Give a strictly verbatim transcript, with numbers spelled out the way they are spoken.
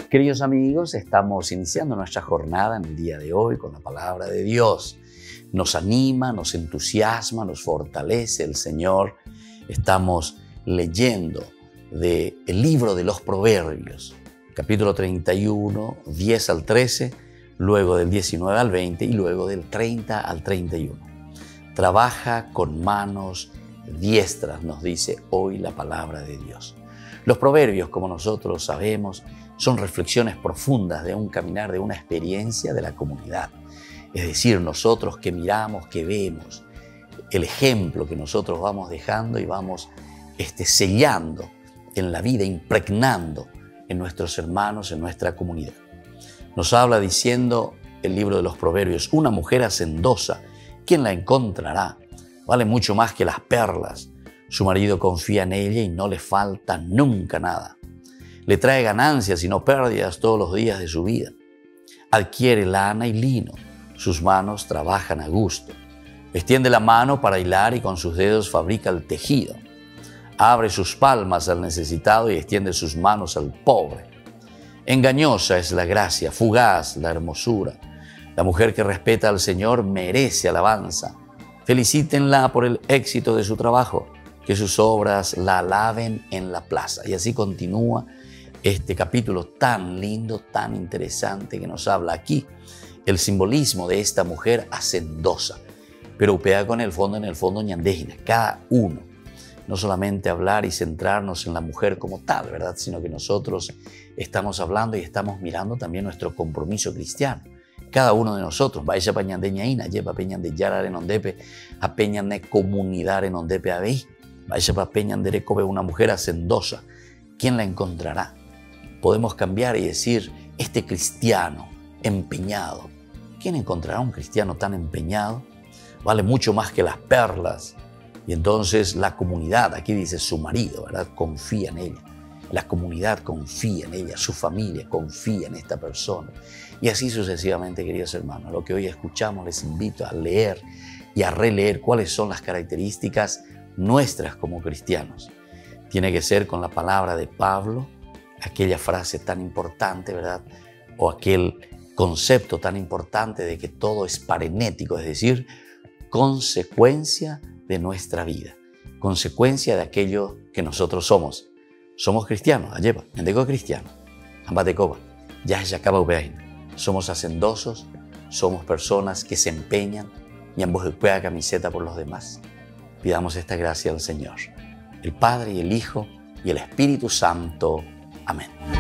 Queridos amigos, estamos iniciando nuestra jornada en el día de hoy con la palabra de Dios. Nos anima, nos entusiasma, nos fortalece el Señor. Estamos leyendo del libro de los Proverbios, capítulo treinta y uno, diez al trece, luego del diecinueve al veinte y luego del treinta al treinta y uno. Trabaja con manos diestras, nos dice hoy la palabra de Dios. Los proverbios, como nosotros sabemos, son reflexiones profundas de un caminar, de una experiencia de la comunidad. Es decir, nosotros que miramos, que vemos, el ejemplo que nosotros vamos dejando y vamos este, sellando en la vida, impregnando en nuestros hermanos, en nuestra comunidad. Nos habla diciendo el libro de los proverbios: una mujer hacendosa, ¿quién la encontrará? Vale mucho más que las perlas. Su marido confía en ella y no le falta nunca nada. Le trae ganancias y no pérdidas todos los días de su vida. Adquiere lana y lino. Sus manos trabajan a gusto. Extiende la mano para hilar y con sus dedos fabrica el tejido. Abre sus palmas al necesitado y extiende sus manos al pobre. Engañosa es la gracia, fugaz la hermosura. La mujer que respeta al Señor merece alabanza. Felicítenla por el éxito de su trabajo. Que sus obras la alaben en la plaza. Y así continúa este capítulo tan lindo, tan interesante que nos habla aquí el simbolismo de esta mujer hacendosa. Pero upea con el fondo, en el fondo ñandejina, cada uno. No solamente hablar y centrarnos en la mujer como tal, ¿verdad? Sino que nosotros estamos hablando y estamos mirando también nuestro compromiso cristiano. Cada uno de nosotros, vaya pañan de ñaína, lleva peñan de yarar en ondepe, a peñan de comunidad en ondepe abey. Vaya pa peñan de recobe una mujer hacendosa. ¿Quién la encontrará? Podemos cambiar y decir, este cristiano empeñado. ¿Quién encontrará un cristiano tan empeñado? Vale mucho más que las perlas. Y entonces la comunidad, aquí dice su marido, ¿verdad? Confía en ella. La comunidad confía en ella, su familia confía en esta persona. Y así sucesivamente, queridos hermanos. Lo que hoy escuchamos, les invito a leer y a releer cuáles son las características nuestras como cristianos. Tiene que ser con la palabra de Pablo, aquella frase tan importante, ¿verdad? O aquel concepto tan importante de que todo es parenético, es decir, consecuencia de nuestra vida, consecuencia de aquello que nosotros somos. Somos cristianos, alleva, mendigo cristiano, ambatecoba, ya se acaba upeaina. Somos hacendosos, somos personas que se empeñan y ambos juega camiseta por los demás. Pidamos esta gracia al Señor, el Padre y el Hijo y el Espíritu Santo. Amén.